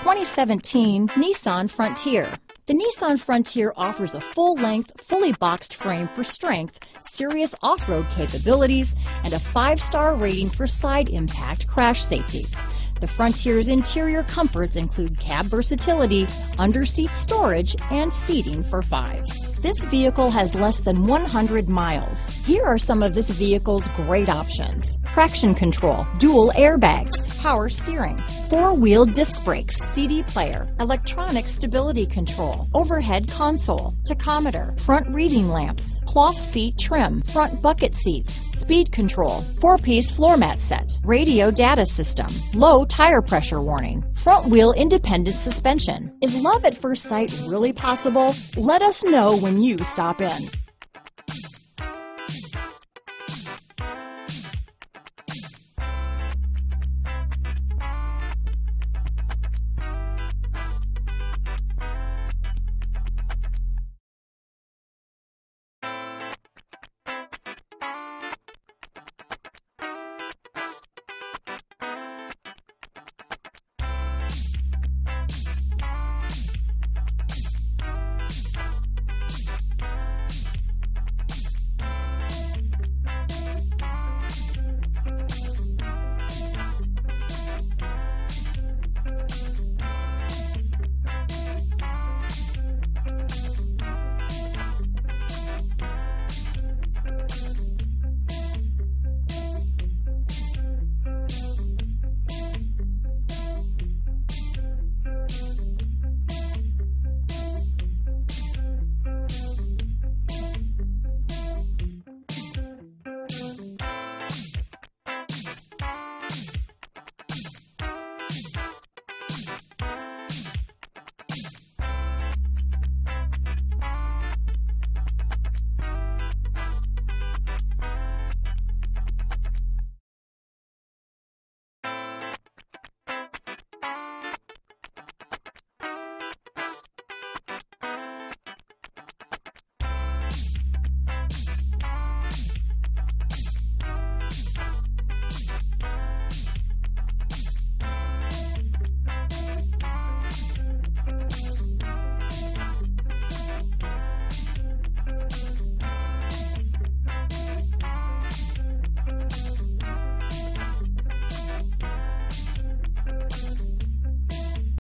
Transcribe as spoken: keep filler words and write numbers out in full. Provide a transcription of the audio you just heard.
twenty seventeen Nissan Frontier. The Nissan Frontier offers a full-length, fully boxed frame for strength, serious off-road capabilities, and a five-star rating for side impact crash safety. The Frontier's interior comforts include cab versatility, under-seat storage, and seating for five. This vehicle has less than one hundred miles. Here are some of this vehicle's great options: traction control, dual airbags, power steering, four-wheel disc brakes, C D player, electronic stability control, overhead console, tachometer, front reading lamps, cloth seat trim, front bucket seats, speed control, four-piece floor mat set, radio data system, low tire pressure warning, front wheel independent suspension. Is love at first sight really possible? Let us know when you stop in.